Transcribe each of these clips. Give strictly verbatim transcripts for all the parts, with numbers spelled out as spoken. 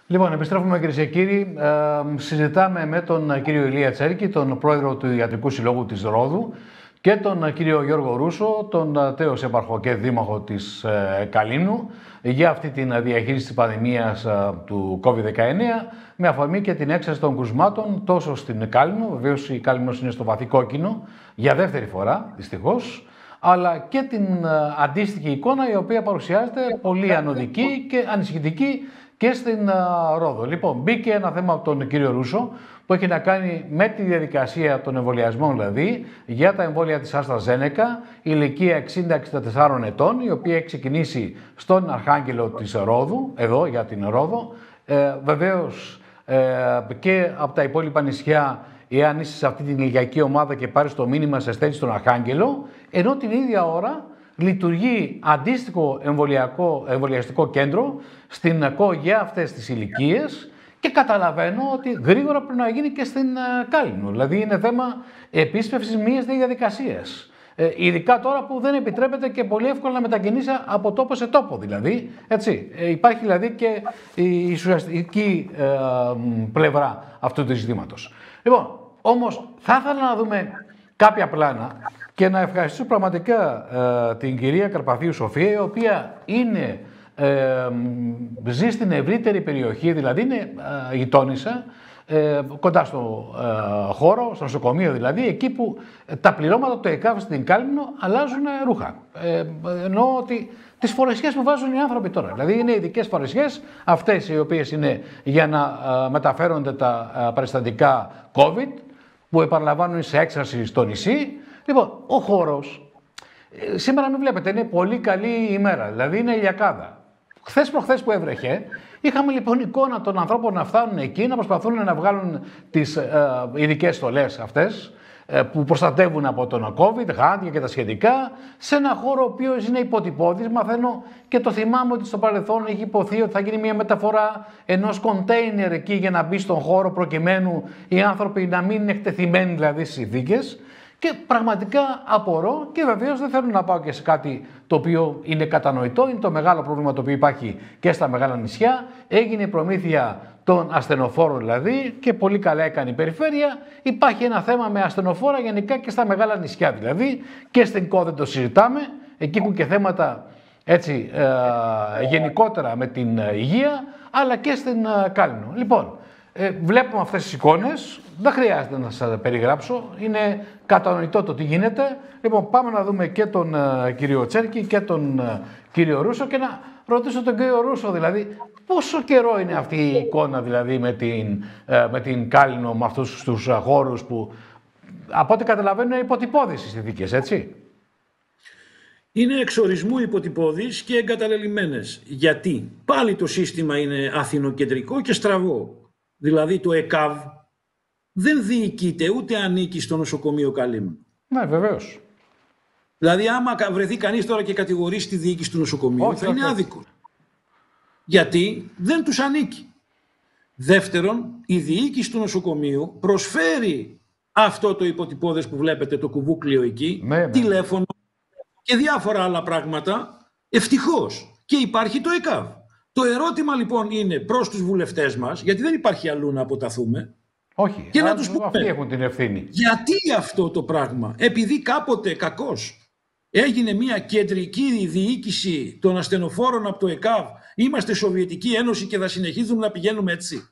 Λοιπόν, επιστρέφουμε κυρίες και κύριοι. Ε, συζητάμε με τον κύριο Ηλία Τσέρκη, τον πρόεδρο του Ιατρικού Συλλόγου της Ρόδου, και τον κύριο Γιώργο Ρούσο, τον τέος έπαρχο και δήμαρχο της ε, Καλίνου, για αυτή τη διαχείριση της πανδημίας ε, του κόβιντ δεκαεννέα, με αφορμή και την έξαρση των κρουσμάτων τόσο στην Κάλινο, βεβαίως η Κάλινος είναι στο βαθύ κόκκινο για δεύτερη φορά, δυστυχώς, αλλά και την ε, αντίστοιχη εικόνα η οποία παρουσιάζεται πολύ ανωδική και ανησυχητική και στην uh, Ρόδο. Λοιπόν, μπήκε ένα θέμα από τον κύριο Ρούσο που έχει να κάνει με τη διαδικασία των εμβολιασμών, δηλαδή για τα εμβόλια της AstraZeneca, ηλικία εξήντα με εξήντα τέσσερα ετών, η οποία έχει ξεκινήσει στον Αρχάγγελο της Ρόδου, εδώ για την Ρόδο. Ε, βεβαίως ε, και από τα υπόλοιπα νησιά, εάν είσαι σε αυτή την ηλικιακή ομάδα και πάρεις το μήνυμα, σε στέλνει στον Αρχάγγελο, ενώ την ίδια ώρα λειτουργεί αντίστοιχο εμβολιακό, εμβολιαστικό κέντρο στην ΕΚΟ για αυτές τις ηλικίες και καταλαβαίνω ότι γρήγορα πρέπει να γίνει και στην Κάλινο. Δηλαδή είναι θέμα επίσπευσης μιας διαδικασίας. Ε, ειδικά τώρα που δεν επιτρέπεται και πολύ εύκολα να μετακινήσει από τόπο σε τόπο δηλαδή. Έτσι. Ε, υπάρχει δηλαδή και η ουσιαστική ε, πλευρά αυτού του ζητήματος. Λοιπόν, όμως θα ήθελα να δούμε κάποια πλάνα και να ευχαριστήσω πραγματικά ε, την κυρία Καρπαθίου Σοφία, η οποία είναι, ε, ζει στην ευρύτερη περιοχή, δηλαδή είναι ε, γειτόνισσα, ε, κοντά στο ε, χώρο, στο νοσοκομείο δηλαδή, εκεί που τα πληρώματα του ΕΚΑΒ στην Κάλινο αλλάζουν ρούχα. Ε, εννοώ ότι τις φορεσιές που βάζουν οι άνθρωποι τώρα. Δηλαδή είναι ειδικές φορεσιές, αυτές οι οποίες είναι για να ε, μεταφέρονται τα ε, περιστατικά COVID, που επαναλαμβάνουν σε έξαρση στο νησί. Λοιπόν, ο χώρος, σήμερα μην βλέπετε, είναι πολύ καλή ημέρα, δηλαδή είναι ηλιακάδα. Χθες προχθές που έβρεχε, είχαμε λοιπόν εικόνα των ανθρώπων να φτάνουν εκεί, να προσπαθούν να βγάλουν τις ε, ειδικές στολές αυτές, ε, που προστατεύουν από τον COVID, γάντια και τα σχετικά, σε ένα χώρο ο οποίος είναι υποτυπώδης. Μαθαίνω και το θυμάμαι ότι στο παρελθόν έχει υποθεί ότι θα γίνει μια μεταφορά ενός κοντέινερ εκεί για να μπει στον χώρο, προκειμένου οι άνθρωποι να μην είναι εκτεθειμένοι δηλαδή στις συνθήκες. Και πραγματικά απορώ, και βεβαίως δεν θέλω να πάω και σε κάτι το οποίο είναι κατανοητό, είναι το μεγάλο πρόβλημα το οποίο υπάρχει και στα μεγάλα νησιά. Έγινε η προμήθεια των ασθενοφόρων δηλαδή και πολύ καλά έκανε η περιφέρεια. Υπάρχει ένα θέμα με ασθενοφόρα γενικά και στα μεγάλα νησιά δηλαδή, και στην ΚΟ δεν το συζητάμε, εκεί έχουν και θέματα έτσι ε, γενικότερα με την υγεία, αλλά και στην ε, Κάλινο. Λοιπόν, Ε, βλέπουμε αυτές τις εικόνες, δεν χρειάζεται να σας περιγράψω, είναι κατανοητό το τι γίνεται. Λοιπόν, πάμε να δούμε και τον ε, κύριο Τσέρκη και τον ε, κύριο Ρούσο και να ρωτήσω τον κύριο Ρούσο, δηλαδή, πόσο καιρό είναι αυτή η εικόνα δηλαδή με την, ε, με την Κάλινο, με αυτούς τους ε, χώρους που από ό,τι καταλαβαίνω είναι υποτυπώδεις οι συνθήκες, έτσι. Είναι εξορισμού υποτυπώδεις και εγκαταλελειμμένες. Γιατί πάλι το σύστημα είναι αθηνοκεντρικό και στραβό. Δηλαδή το ΕΚΑΒ δεν διοικείται ούτε ανήκει στο νοσοκομείο Καλίνου. Ναι, βεβαίως. Δηλαδή άμα βρεθεί κανείς τώρα και κατηγορήσει τη διοίκηση του νοσοκομείου, όχι, θα όχι, είναι άδικο. Γιατί δεν τους ανήκει. Δεύτερον, η διοίκηση του νοσοκομείου προσφέρει αυτό το υποτυπώδες που βλέπετε, το κουβούκλιο εκεί, ναι, ναι. τηλέφωνο και διάφορα άλλα πράγματα, ευτυχώς. Και υπάρχει το ΕΚΑΒ. Το ερώτημα λοιπόν είναι προς τους βουλευτές μας, γιατί δεν υπάρχει αλλού να αποταθούμε. Όχι, και α, να τους πούμε, αυτοί έχουν την ευθύνη. Γιατί αυτό το πράγμα, επειδή κάποτε κακώς έγινε μια κεντρική διοίκηση των ασθενοφόρων από το ΕΚΑΒ, είμαστε Σοβιετική Ένωση και θα συνεχίζουμε να πηγαίνουμε έτσι.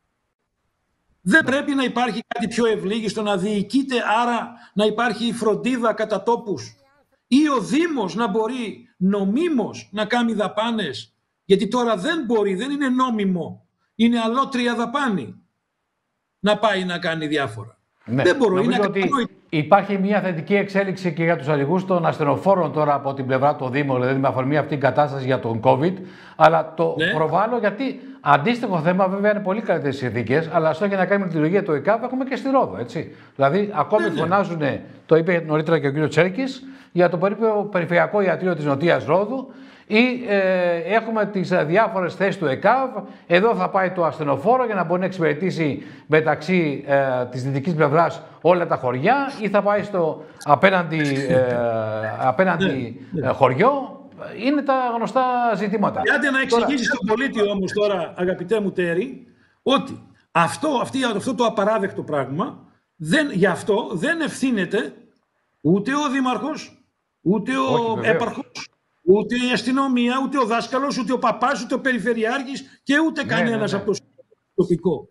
Δεν πρέπει να υπάρχει κάτι πιο ευλίγιστο, να διοικείται, άρα να υπάρχει η φροντίδα κατά τόπους, ή ο Δήμος να μπορεί νομίμως να κάνει δαπάνες. Γιατί τώρα δεν μπορεί, δεν είναι νόμιμο, είναι αλότρια δαπάνη να πάει να κάνει διάφορα. Ναι. Δεν μπορώ, Νομίζω είναι ότι ακατανόητο. υπάρχει μια θετική εξέλιξη και για τους οδηγούς των ασθενοφόρων τώρα από την πλευρά του Δήμου, δηλαδή με αφορμή αυτή την κατάσταση για τον COVID. Αλλά το ναι. προβάλλω γιατί αντίστοιχο θέμα βέβαια είναι πολύ καλύτερες συνθήκες, αλλά αυτό έχει να κάνει με τη λειτουργία του ΕΚΑΒ έχουμε και στη Ρόδο. Έτσι. Δηλαδή ακόμη ναι, φωνάζουν, ναι. το είπε νωρίτερα και ο κ. Τσέρκης, για το περιφερειακό ιατρείο της Νοτίας Ρόδου. Ή ε, έχουμε τις ε, διάφορες θέσεις του ΕΚΑΒ, εδώ θα πάει το ασθενοφόρο για να μπορεί να εξυπηρετήσει μεταξύ ε, της δυτικής πλευράς όλα τα χωριά, ή θα πάει στο απέναντι, ε, απέναντι ε, χωριό, είναι τα γνωστά ζητήματα. Άντε να εξηγήσει στον πολίτη όμως τώρα, αγαπητέ μου Τέρη, ότι αυτό, αυτή, αυτό το απαράδεκτο πράγμα, δεν, γι' αυτό δεν ευθύνεται ούτε ο δήμαρχος, ούτε ο Όχι, έπαρχος, ούτε η αστυνομία, ούτε ο δάσκαλος, ούτε ο παπάς, ούτε ο περιφερειάρχης και ούτε ναι, κανένας ναι, ναι. από το τοπικό.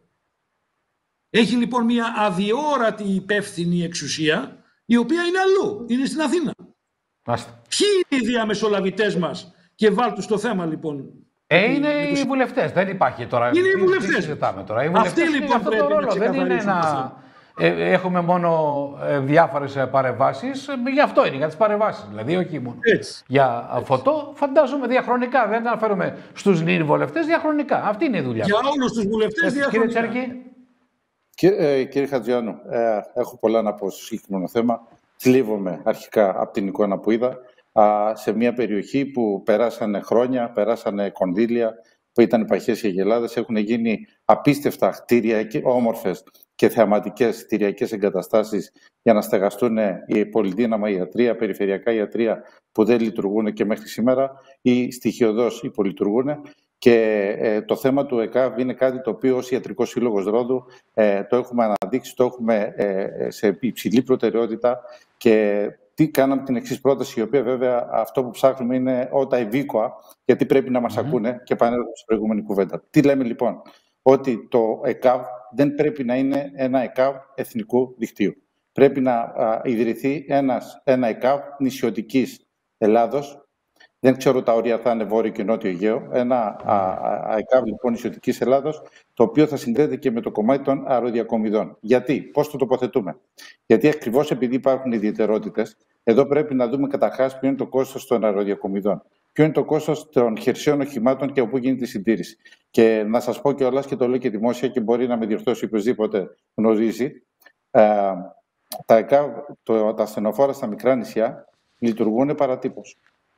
Έχει λοιπόν μια αδιόρατη υπεύθυνη εξουσία, η οποία είναι αλλού, είναι στην Αθήνα. Άστε. Ποιοι είναι οι διαμεσολαβητές μας και βάλτου στο θέμα λοιπόν. Ε, είναι οι το... βουλευτές, δεν υπάρχει τώρα. Είναι οι βουλευτές. Τώρα. Οι βουλευτές Αυτοί λοιπόν αυτό το ρόλο. Δεν είναι να ε, έχουμε μόνο ε, διάφορες παρεμβάσεις, ε, γι' αυτό είναι, για τις παρεμβάσεις. Δηλαδή, όχι μόνο έτσι, για έτσι. φωτό, φαντάζομαι διαχρονικά. Δεν αναφέρομαι στους νυν βουλευτές, διαχρονικά. Αυτή είναι η δουλειά. Για όλους τους βουλευτές διαχρονικά. Κύριε Τσέρκη. Κύριε, ε, κύριε Χατζιάννου, ε, έχω πολλά να πω στο συγκεκριμένο θέμα. Θλίβομαι αρχικά από την εικόνα που είδα α, σε μια περιοχή που περάσανε χρόνια, περάσανε κονδύλια, που ήταν επαρχές και αγελάδες, έχουν γίνει απίστευτα κτίρια, όμορφες και θεαματικές κτηριακές εγκαταστάσεις για να στεγαστούν οι πολυδύναμα ιατρεία, περιφερειακά ιατρεία που δεν λειτουργούν και μέχρι σήμερα ή στοιχειοδός υπολειτουργούν. Και ε, το θέμα του ΕΚΑΒ είναι κάτι το οποίο ως Ιατρικός Σύλλογος Ρόδου ε, το έχουμε αναδείξει, το έχουμε ε, σε υψηλή προτεραιότητα και τι κάναμε την εξής πρόταση, η οποία βέβαια αυτό που ψάχνουμε είναι ότα ευήκοα, γιατί πρέπει να μας mm-hmm. ακούνε και επανέρχομαι στην προηγούμενη κουβέντα. Τι λέμε λοιπόν, ότι το ΕΚΑΒ δεν πρέπει να είναι ένα ΕΚΑΒ εθνικού δικτύου. Πρέπει να α, ιδρυθεί ένας, ένα ΕΚΑΒ νησιωτικής Ελλάδος. Δεν ξέρω τα όρια θα είναι Βόρειο και Νότιο Αιγαίο. Ένα ΕΚΑΒ λοιπόν νησιωτικής Ελλάδος, το οποίο θα συνδέεται και με το κομμάτι των αεροδιακομιδών. Γιατί, πώς το τοποθετούμε. Γιατί ακριβώς επειδή υπάρχουν ιδιαιτερότητες, εδώ πρέπει να δούμε καταρχάς ποιο είναι το κόστος των αεροδιακομιδών. Ποιο είναι το κόστος των χερσαίων οχημάτων και από πού γίνεται η συντήρηση. Και να σας πω κιόλας, και το λέω και δημόσια και μπορεί να με διορθώσει οποιοδήποτε γνωρίζει, ε, τα, ΕΚΑΒ, το, τα ασθενοφόρα στα μικρά νησιά λειτουργούν παρατύπως.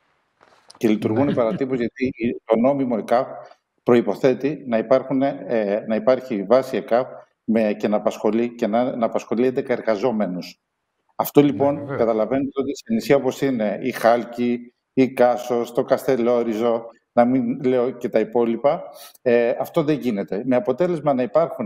Και λειτουργούν παρατύπως γιατί το νόμιμο ΕΚΑΒ προϋποθέτει να, υπάρχουν, ε, να υπάρχει βάση ΕΚΑΒ με, και, να απασχολεί, και να, να απασχολεί έντεκα εργαζόμενους. Αυτό λοιπόν ναι, καταλαβαίνετε ότι σε νησιά όπως είναι η Χάλκη, η Κάσος, το Καστελόριζο, να μην λέω και τα υπόλοιπα, ε, αυτό δεν γίνεται. Με αποτέλεσμα να υπάρχουν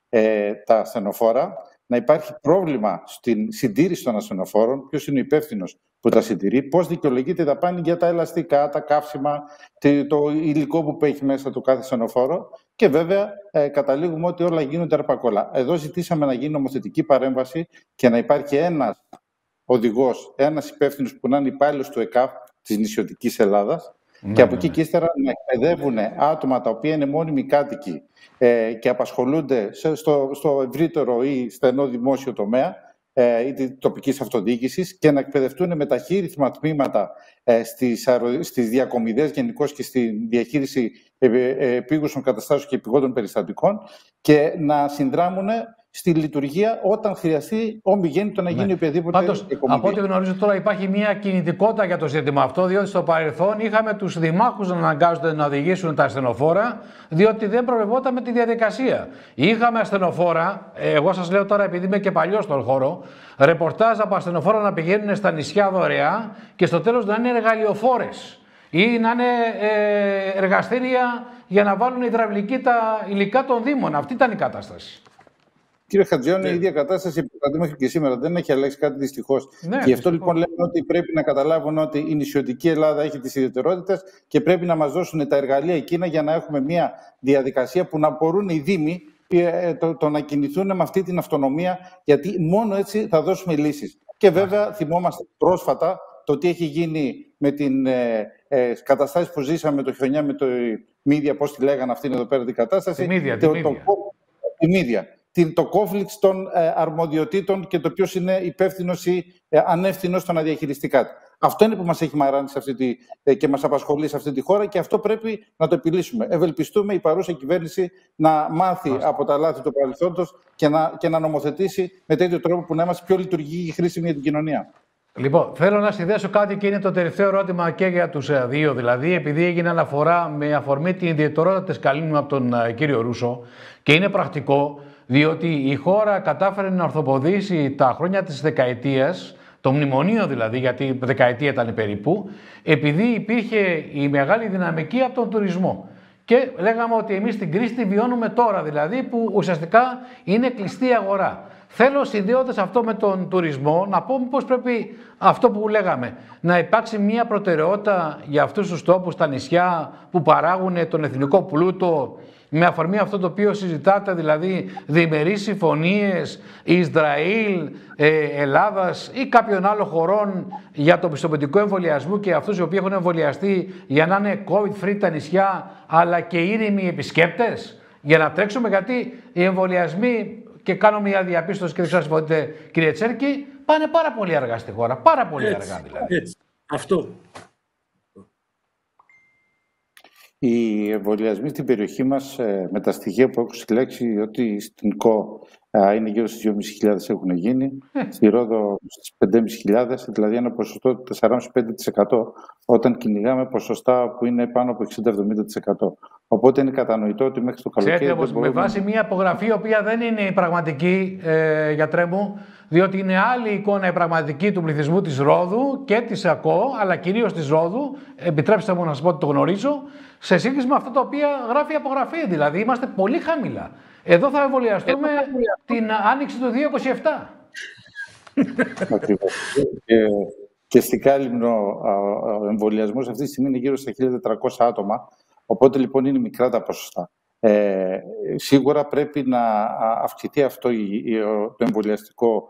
ε, τα ασθενοφόρα, να υπάρχει πρόβλημα στην συντήρηση των ασθενοφόρων, ποιος είναι ο υπεύθυνος που τα συντηρεί, πώς δικαιολογείται η δαπάνη για τα ελαστικά, τα καύσιμα, το υλικό που έχει μέσα το κάθε ασθενοφόρο και βέβαια ε, καταλήγουμε ότι όλα γίνονται αρπακόλα. Εδώ ζητήσαμε να γίνει νομοθετική παρέμβαση και να υπάρχει ένας οδηγός, ένας υπεύθυνος που να είναι υπάλληλος του ΕΚΑΒ της νησιωτικής Ελλάδας ναι, και από εκεί και ύστερα να εκπαιδεύουν άτομα τα οποία είναι μόνιμοι κάτοικοι ε, και απασχολούνται στο, στο ευρύτερο ή στενό δημόσιο τομέα ε, ή της τοπικής αυτοδιοίκησης και να εκπαιδευτούν με ταχύρυθμα τμήματα ε, στις, αερο, στις διακομιδές γενικώς και στη διαχείριση επίγουσων καταστάσεων και επιγόντων περιστατικών και να συνδράμουν στη λειτουργία όταν χρειαστεί ομιγέννητο να γίνει ναι. οποιαδήποτε Πάντως, από ό,τι γνωρίζω τώρα υπάρχει μια κινητικότητα για το ζήτημα αυτό, διότι στο παρελθόν είχαμε τους δημάρχους να αναγκάζονται να οδηγήσουν τα ασθενοφόρα, διότι δεν προβλεπόταν με τη διαδικασία. Είχαμε ασθενοφόρα, εγώ σας λέω τώρα επειδή είμαι και παλιός στον χώρο, ρεπορτάζ από ασθενοφόρα να πηγαίνουν στα νησιά δωρεά και στο τέλος να είναι εργαλειοφόρες ή να είναι ε, εργαστήρια για να βάλουν υδραυλική τα υλικά των Δήμων. Αυτή ήταν η κατάσταση. Κύριε Χατζιάννου, η ίδια κατάσταση που μέχρι και σήμερα δεν έχει αλλάξει κάτι δυστυχώς. Ναι, και γι' αυτό λοιπόν λέμε ότι πρέπει να καταλάβουν ότι η νησιωτική Ελλάδα έχει τις ιδιαιτερότητες και πρέπει να μας δώσουν τα εργαλεία εκείνα για να έχουμε μια διαδικασία που να μπορούν οι Δήμοι το, το να κινηθούν με αυτή την αυτονομία, γιατί μόνο έτσι θα δώσουμε λύσεις. Και βέβαια θυμόμαστε πρόσφατα το τι έχει γίνει με την ε, ε, κατάσταση που ζήσαμε το χιονιά με το Μίδια, πώς τη λέγανε αυτήν εδώ πέρα την κατάσταση. Τη Μίδια, το, τη το, τη Μίδια. Το κόφλιξ των ε, αρμοδιοτήτων και το ποιος είναι υπεύθυνος ή ε, ανεύθυνος στο να διαχειριστεί κάτι. Αυτό είναι που μας έχει μαράνει σε αυτή τη, ε, και μας απασχολεί σε αυτή τη χώρα και αυτό πρέπει να το επιλύσουμε. Ευελπιστούμε η παρούσα κυβέρνηση να μάθει Μάλιστα. από τα λάθη του παρελθόντος και να, και να νομοθετήσει με τέτοιο τρόπο που να είμαστε πιο λειτουργικοί και χρήσιμοι για την κοινωνία. Λοιπόν, θέλω να συνδέσω κάτι και είναι το τελευταίο ερώτημα και για τους δύο. Δηλαδή, επειδή έγινε αναφορά με αφορμή την ιδιαιτερότητα της Καλίνου από τον uh, κύριο Ρούσο και είναι πρακτικό, διότι η χώρα κατάφερε να ορθοποδήσει τα χρόνια της δεκαετίας το μνημονίο δηλαδή, γιατί δεκαετία ήταν περίπου, επειδή υπήρχε η μεγάλη δυναμική από τον τουρισμό. Και λέγαμε ότι εμείς την κρίση τη βιώνουμε τώρα, δηλαδή που ουσιαστικά είναι κλειστή αγορά. Θέλω συνδέοντας αυτό με τον τουρισμό να πω πως πρέπει αυτό που λέγαμε, να υπάρξει μια προτεραιότητα για αυτούς τους τόπους, τα νησιά που παράγουν τον εθνικό πλούτο, με αφορμή αυτό το οποίο συζητάτε, δηλαδή διμερείς συμφωνίες Ισραήλ, ε, Ελλάδας ή κάποιων άλλων χωρών για το πιστοποιητικό εμβολιασμού και αυτούς οι οποίοι έχουν εμβολιαστεί για να είναι COVID-free τα νησιά, αλλά και ήρεμοι επισκέπτες, για να τρέξουμε, γιατί οι εμβολιασμοί, και κάνω μια διαπίστωση και δεν ξέρω αν συμφωνείτε κύριε Τσέρκη, πάνε πάρα πολύ αργά στη χώρα, πάρα πολύ έτσι, αργά δηλαδή. Έτσι. Αυτό. Οι εμβολιασμοί στην περιοχή μας, με τα στοιχεία που έχω συλλέξει, ότι στην ΚΟ είναι γύρω στις δύο χιλιάδες πεντακόσιες έχουν γίνει, ε. στη Ρόδο στις πέντε χιλιάδες πεντακόσιες, δηλαδή ένα ποσοστό τέσσερα κόμμα πέντε τοις εκατό, όταν κυνηγάμε ποσοστά που είναι πάνω από εξήντα με εβδομήντα τοις εκατό. Οπότε είναι κατανοητό ότι μέχρι το καλοκαίρι... Ξέρετε, όμως, μπορούμε... με βάση μια απογραφή, η οποία δεν είναι η πραγματική, ε, γιατρέ μου, διότι είναι άλλη εικόνα η πραγματική του πληθυσμού της Ρόδου και της ΑΚΟ, αλλά κυρίως της Ρόδου, επιτρέψτε μου να σας πω ότι το γνωρίζω, σε σύγκριση με αυτά τα οποία γράφει η απογραφή. Δηλαδή, είμαστε πολύ χαμηλά. Εδώ θα εμβολιαστούμε την άνοιξη του δύο χιλιάδες είκοσι επτά. και, και στην Κάλυμνο ο εμβολιασμός αυτή τη στιγμή είναι γύρω στα χίλια τετρακόσια άτομα, οπότε λοιπόν είναι μικρά τα ποσοστά. Ε, σίγουρα πρέπει να αυξηθεί αυτό το εμβολιαστικό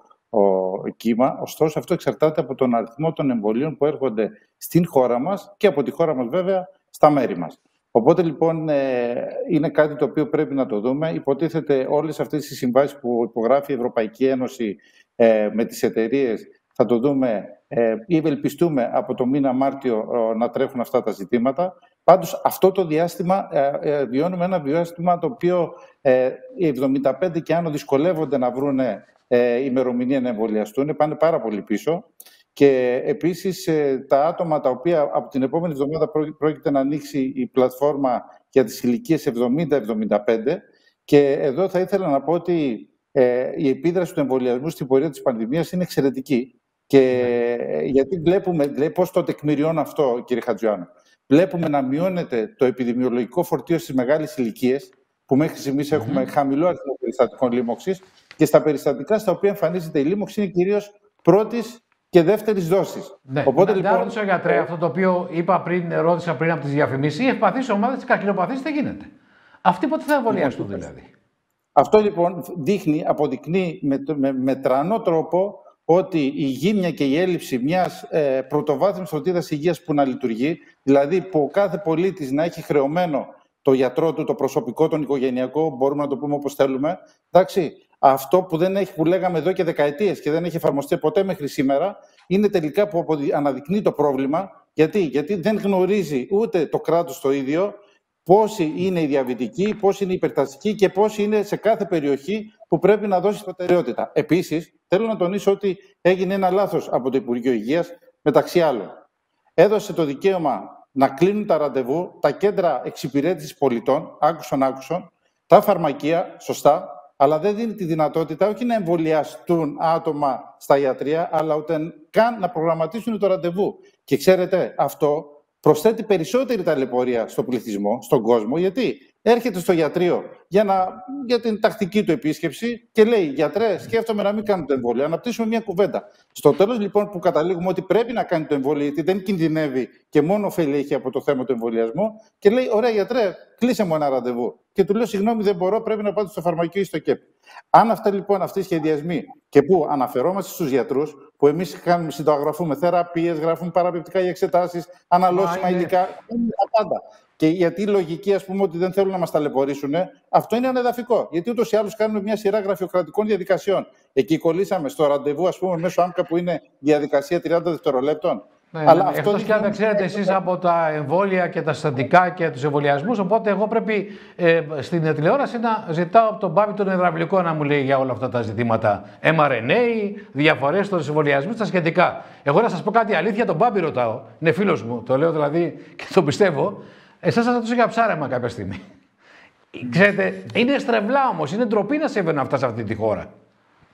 κύμα, ωστόσο αυτό εξαρτάται από τον αριθμό των εμβολίων που έρχονται στην χώρα μας και από τη χώρα μας βέβαια στα μέρη μας. Οπότε λοιπόν είναι κάτι το οποίο πρέπει να το δούμε. Υποτίθεται όλες αυτές τις συμβάσεις που υπογράφει η Ευρωπαϊκή Ένωση με τις εταιρείες θα το δούμε ή ευελπιστούμε από το μήνα Μάρτιο να τρέχουν αυτά τα ζητήματα. Πάντως αυτό το διάστημα βιώνουμε ένα διάστημα το οποίο οι εβδομήντα πέντε και άνω δυσκολεύονται να βρουν ημερομηνία να εμβολιαστούν, πάνε πάρα πολύ πίσω. Και επίσης τα άτομα τα οποία από την επόμενη εβδομάδα πρόκειται να ανοίξει η πλατφόρμα για τις ηλικίες εβδομήντα εβδομήντα πέντε, και εδώ θα ήθελα να πω ότι ε, η επίδραση του εμβολιασμού στην πορεία της πανδημίας είναι εξαιρετική. Και mm. γιατί βλέπουμε, λέει, πώς το τεκμηριώνω αυτό, κύριε Χατζιάννου. Βλέπουμε να μειώνεται το επιδημιολογικό φορτίο στις μεγάλες ηλικίες, που μέχρι στιγμής mm. έχουμε χαμηλό αριθμό περιστατικών λίμωξης, και στα περιστατικά στα οποία εμφανίζεται η λίμωξη είναι κυρίως πρώτης και δεύτερης δόσης. Ναι. Οπότε, να, λοιπόν... να ρωτήσω, γιατρέ, αυτό το οποίο είπα πριν, ρώτησα πριν από τις διαφημίσεις, οι ευπαθείς ομάδες της καρκινοπαθής τι γίνεται. Αυτοί πότε θα εμβολιαστούν δηλαδή. Αυτό λοιπόν δείχνει, αποδεικνύει με, με, με τρανό τρόπο ότι η γύμνια και η έλλειψη μιας ε, πρωτοβάθμιας φροντίδας υγείας που να λειτουργεί, δηλαδή που ο κάθε πολίτης να έχει χρεωμένο το γιατρό του, το προσωπικό, τον οικογενειακό, μπορούμε να το πούμε όπως θέλουμε, εντάξει, αυτό που, δεν έχει, που λέγαμε εδώ και δεκαετίες και δεν έχει εφαρμοστεί ποτέ μέχρι σήμερα, είναι τελικά που αναδεικνύει το πρόβλημα. Γιατί, Γιατί δεν γνωρίζει ούτε το κράτος το ίδιο πόσοι είναι οι διαβητικοί, πόσοι είναι οι υπερταστικοί και πόσοι είναι σε κάθε περιοχή που πρέπει να δώσει προτεραιότητα. Επίσης, θέλω να τονίσω ότι έγινε ένα λάθος από το Υπουργείο Υγείας, μεταξύ άλλων. Έδωσε το δικαίωμα να κλείνουν τα ραντεβού, τα κέντρα εξυπηρέτησης πολιτών, άκουσον άκουσον, τα φαρμακεία, σωστά, αλλά δεν δίνει τη δυνατότητα όχι να εμβολιαστούν άτομα στα ιατρεία, αλλά ούτε καν να προγραμματίσουν το ραντεβού. Και ξέρετε, αυτό προσθέτει περισσότερη ταλαιπωρία στον πληθυσμό, στον κόσμο, γιατί έρχεται στο γιατρείο για, να, για την τακτική του επίσκεψη και λέει: γιατρέ, σκέφτομαι να μην κάνω το εμβόλιο. Αναπτύσσουμε μια κουβέντα. Στο τέλος, λοιπόν, που καταλήγουμε ότι πρέπει να κάνει το εμβόλιο, γιατί δεν κινδυνεύει και μόνο ωφέλη έχει από το θέμα του εμβολιασμού, και λέει: ωραία, γιατρέ, κλείσε μου ένα ραντεβού. Και του λέω: συγγνώμη, δεν μπορώ, πρέπει να πάω στο φαρμακείο ή στο ΚΕΠ. Αν αυτά λοιπόν αυτοί οι σχεδιασμοί, και που αναφερόμαστε στους γιατρούς, που εμείς κάνουμε, συνταγραφούμε θεραπείες, γράφουμε παραπληκτικά για εξετάσεις, αναλώσιμα υλικά, είναι τα πάντα. Και γιατί η λογική, ας πούμε, ότι δεν θέλουν να μας ταλαιπωρήσουν, αυτό είναι ανεδαφικό. Γιατί ούτως ή άλλως κάνουμε μια σειρά γραφειοκρατικών διαδικασιών. Εκεί κολλήσαμε στο ραντεβού, ας πούμε, μέσω άμκα που είναι διαδικασία τριάντα δευτερολέπτων. Ναι, αλλά ναι, αυτό και αν δεν ξέρετε εσείς από τα εμβόλια και τα συστατικά και τους εμβολιασμούς, οπότε εγώ πρέπει ε, στην τηλεόραση να ζητάω από τον Μπάμπη τον Υδραυλικό να μου λέει για όλα αυτά τα ζητήματα. εμ αρ εν έι, διαφορές στους εμβολιασμούς, τα σχετικά. Εγώ να σας πω κάτι αλήθεια, τον Μπάμπη ρωτάω, είναι φίλος μου, το λέω δηλαδή και το πιστεύω. Εσάς θα ρωτήσω για ψάρεμα κάποια στιγμή. Ξέρετε, είναι στρεβλά όμως, είναι ντροπή να συμβαίνουν αυτά σε αυτή τη χώρα.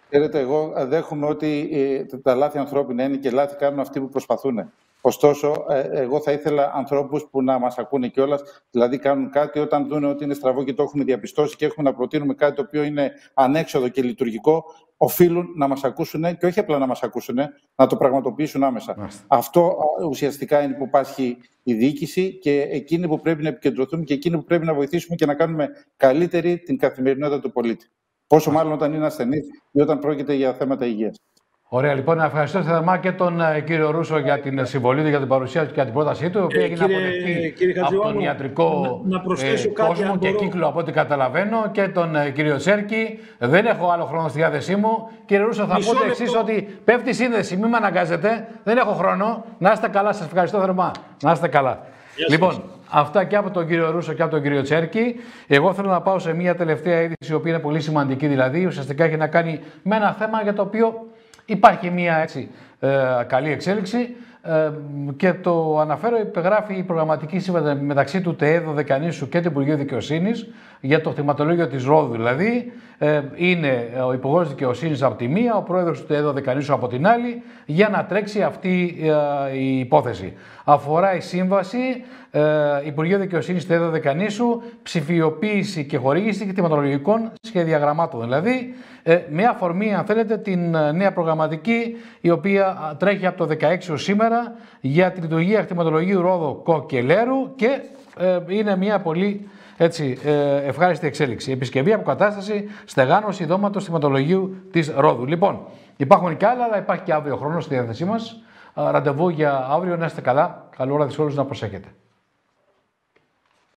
Ξέρετε, εγώ δέχομαι ότι ε, τα λάθη ανθρώπινα είναι και λάθη κάνουν αυτοί που προσπαθούν. Ωστόσο, ε, εγώ θα ήθελα ανθρώπους που να μας ακούνε κιόλας, δηλαδή κάνουν κάτι όταν δουν ότι είναι στραβό και το έχουμε διαπιστώσει και έχουμε να προτείνουμε κάτι το οποίο είναι ανέξοδο και λειτουργικό, οφείλουν να μας ακούσουν και όχι απλά να μας ακούσουν, να το πραγματοποιήσουν άμεσα. Μάλιστα. Αυτό ουσιαστικά είναι που πάσχει η διοίκηση και εκείνοι που πρέπει να επικεντρωθούμε και εκείνοι που πρέπει να βοηθήσουμε και να κάνουμε καλύτερη την καθημερινότητα του πολίτη. Πόσο μάλλον όταν είναι ασθενής ή όταν πρόκειται για θέματα υγείας. Ωραία, λοιπόν, να ευχαριστώ θερμά και τον uh, κύριο Ρούσο για την συμβολή του, για την παρουσία του και για την πρότασή του, η οποία ε, έγινε αποδεκτή από τον ιατρικό να, να ε, κόσμο και κύκλο, από ό,τι καταλαβαίνω, και τον uh, κύριο Τσέρκη. Δεν έχω άλλο χρόνο στη διάθεσή μου. Κύριε Ρούσο, θα Μισό πω το εξής, ότι πέφτει η σύνδεση, μην με αναγκάζετε. Δεν έχω χρόνο. Να είστε καλά, σας ευχαριστώ θερμά. Να είστε καλά. Yes, λοιπόν, yes. Αυτά και από τον κύριο Ρούσο και από τον κύριο Τσέρκη. Εγώ θέλω να πάω σε μια τελευταία είδηση, η οποία είναι πολύ σημαντική, δηλαδή ουσιαστικά έχει να κάνει με ένα θέμα για το οποίο υπάρχει μια έτσι, ε, καλή εξέλιξη ε, και το αναφέρω, υπεγράφει η προγραμματική σύμβαση μεταξύ του ΤΕΕ Δωδεκανήσου και του Υπουργείου Δικαιοσύνης για το χρηματολόγιο της Ρόδου. Δηλαδή ε, είναι ο Υπουργός Δικαιοσύνης από τη μία, ο Πρόεδρος του ΤΕΕ Δωδεκανήσου από την άλλη, για να τρέξει αυτή ε, η υπόθεση. Αφορά η σύμβαση ε, Υπουργείο Δικαιοσύνης ΤΕΕ Δωδεκανήσου, ψηφιοποίηση και χορήγηση κτηματολογικών σχεδιαγραμμάτων. Δηλαδή, ε, με αφορμή, αν θέλετε, την νέα προγραμματική, η οποία τρέχει από το δεκαέξι ως σήμερα για τη λειτουργία κτηματολογίου Ρόδο Κοκκελέρου και ε, είναι μια πολύ έτσι, ε, ευχάριστη εξέλιξη. Επισκευή, αποκατάσταση, στεγάνωση δώματος κτηματολογίου της Ρόδου. Λοιπόν, υπάρχουν και άλλα, αλλά υπάρχει και αύριο χρόνο στη διάθεσή μας. Ραντεβού για αύριο, να είστε καλά. Καλό βράδυ σε όλους, να προσέχετε.